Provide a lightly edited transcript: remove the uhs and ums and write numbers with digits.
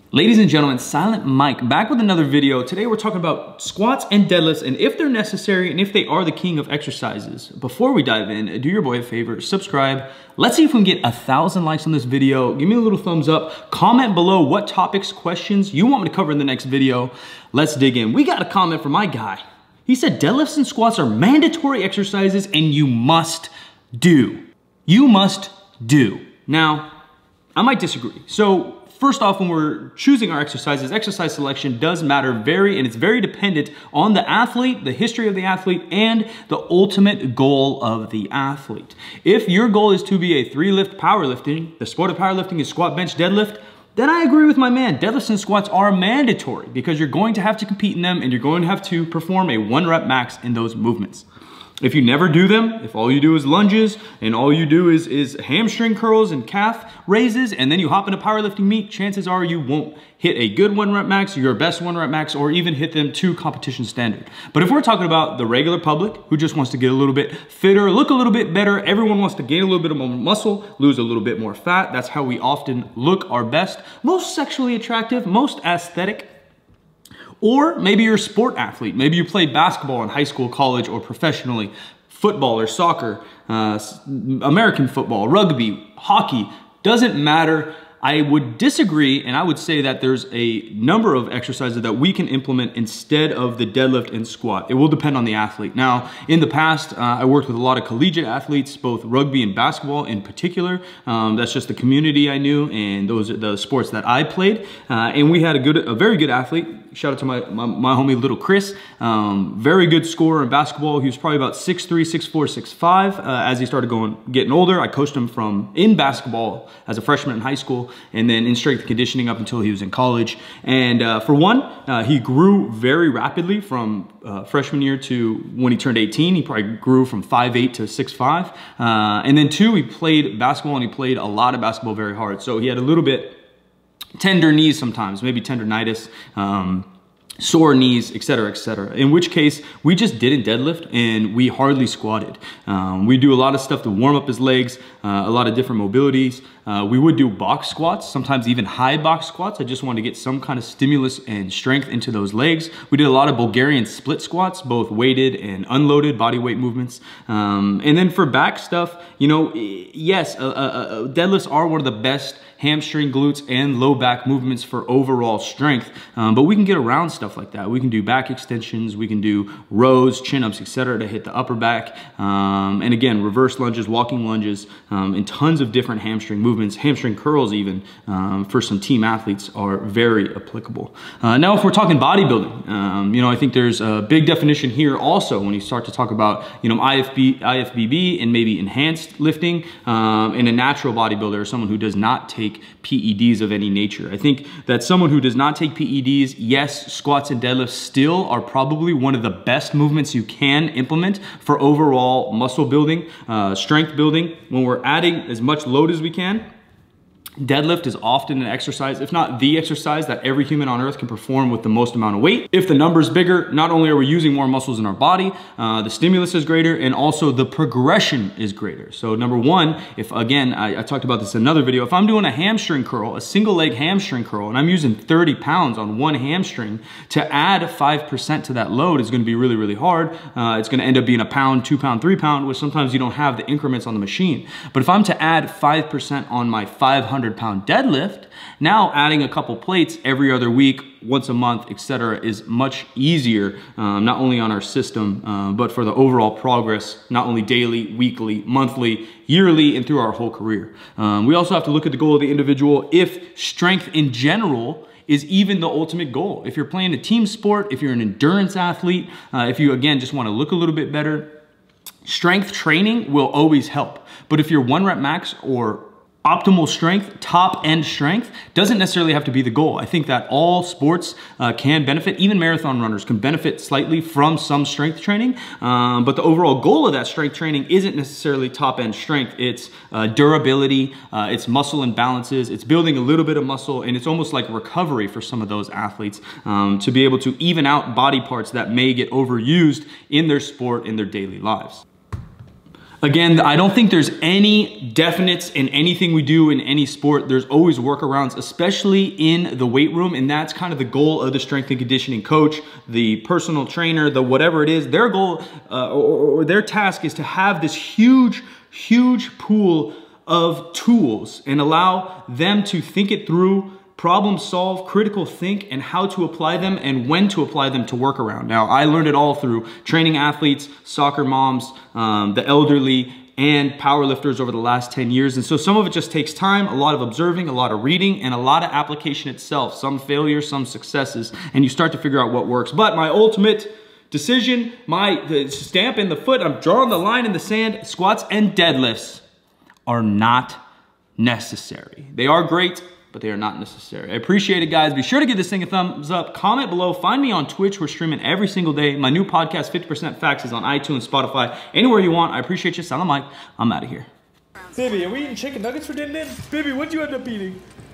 Ladies and gentlemen, Silent Mike back with another video. Today we're talking about squats and deadlifts and if they're necessary and if they are the king of exercises. Before we dive in, do your boy a favor, subscribe. Let's see if we can get 1,000 likes on this video. Give me a little thumbs up. Comment below what topics, questions you want me to cover in the next video. Let's dig in. We got a comment from my guy. He said deadlifts and squats are mandatory exercises and you must do. You must do. Now, I might disagree. So, first off, when we're choosing our exercises, exercise selection does matter and it's very dependent on the athlete, the history of the athlete, and the ultimate goal of the athlete. If your goal is to be a 3-lift powerlifting, the sport of powerlifting is squat, bench, deadlift, then I agree with my man. Deadlifts and squats are mandatory because you're going to have to compete in them and you're going to have to perform a 1-rep max in those movements. If you never do them, if all you do is lunges and all you do is hamstring curls and calf raises and then you hop into powerlifting meet, chances are you won't hit a good 1-rep max, your best 1-rep max, or even hit them to competition standard. But if we're talking about the regular public who just wants to get a little bit fitter, look a little bit better, everyone wants to gain a little bit of more muscle, lose a little bit more fat, that's how we often look our best, most sexually attractive, most aesthetic. Or maybe you're a sport athlete. Maybe you played basketball in high school, college, or professionally, football or soccer, American football, rugby, hockey, doesn't matter. I would disagree and I would say that there's a number of exercises that we can implement instead of the deadlift and squat. It will depend on the athlete. Now, in the past, I worked with a lot of collegiate athletes, both rugby and basketball in particular. That's just the community I knew and those are the sports that I played. And we had a very good athlete. Shout out to my homie, little Chris. Very good scorer in basketball. He was probably about 6'3", 6'4", 6'5". As he started getting older, I coached him in basketball as a freshman in high school and then in strength and conditioning up until he was in college. And for one, he grew very rapidly from freshman year to when he turned 18. He probably grew from 5'8" to 6'5". And then two, he played basketball and he played a lot of basketball very hard. So he had a little bit tender knees sometimes, maybe tendonitis, sore knees, etc., etc. In which case, we just didn't deadlift and we hardly squatted. We do a lot of stuff to warm up his legs, a lot of different mobilities. We would do box squats, sometimes even high box squats. I just wanted to get some kind of stimulus and strength into those legs. We did a lot of Bulgarian split squats, both weighted and unloaded body weight movements. And then for back stuff, you know, yes, deadlifts are one of the best hamstring, glutes, and low back movements for overall strength. But we can get around stuff like that. We can do back extensions, we can do rows, chin-ups, etc. to hit the upper back. And again, reverse lunges, walking lunges, and tons of different hamstring movements. Hamstring curls even, for some team athletes, are very applicable. Now, if we're talking bodybuilding, you know, I think there's a big definition here also when you start to talk about, you know, IFBB and maybe enhanced lifting, in a natural bodybuilder or someone who does not take PEDs of any nature. I think that someone who does not take PEDs, yes, squats and deadlifts still are probably one of the best movements you can implement for overall muscle building, strength building. When we're adding as much load as we can, deadlift is often an exercise, if not the exercise, that every human on earth can perform with the most amount of weight. If the number's bigger, not only are we using more muscles in our body, the stimulus is greater and also the progression is greater. So number one, if again, I talked about this in another video, if I'm doing a hamstring curl, a single leg hamstring curl, and I'm using 30 pounds on one hamstring, to add 5% to that load is gonna be really, really hard. It's gonna end up being a pound, 2 pound, 3 pound, which sometimes you don't have the increments on the machine. But if I'm to add 5% on my 500-pound deadlift, now adding a couple plates every other week, once a month, etc., is much easier, not only on our system, but for the overall progress, not only daily, weekly, monthly, yearly, and through our whole career. We also have to look at the goal of the individual. If strength in general is even the ultimate goal. If you're playing a team sport, if you're an endurance athlete, if you, again, just want to look a little bit better, strength training will always help. But if you're 1-rep max or optimal strength, top end strength, doesn't necessarily have to be the goal. I think that all sports can benefit, even marathon runners can benefit slightly from some strength training, but the overall goal of that strength training isn't necessarily top end strength. It's durability, it's muscle imbalances, it's building a little bit of muscle, and it's almost like recovery for some of those athletes to be able to even out body parts that may get overused in their sport, in their daily lives. Again, I don't think there's any definites in anything we do in any sport. There's always workarounds, especially in the weight room, and that's kind of the goal of the strength and conditioning coach, the personal trainer, the whatever it is. Their goal or their task is to have this huge pool of tools and allow them to think it through, problem solve, critical think, and how to apply them and when to apply them to work around. Now, I learned it all through training athletes, soccer moms, the elderly, and powerlifters over the last 10 years. And so some of it just takes time, a lot of observing, a lot of reading, and a lot of application itself. Some failures, some successes, and you start to figure out what works. But my ultimate decision, the stamp in the foot, I'm drawing the line in the sand, squats and deadlifts are not necessary. They are great, but they are not necessary. I appreciate it, guys. Be sure to give this thing a thumbs up. Comment below. Find me on Twitch. We're streaming every single day. My new podcast, 50% Facts, is on iTunes, Spotify, anywhere you want. I appreciate you. Salam Mike. I'm out of here. Baby, are we eating chicken nuggets for dinner then? Baby, what'd you end up eating?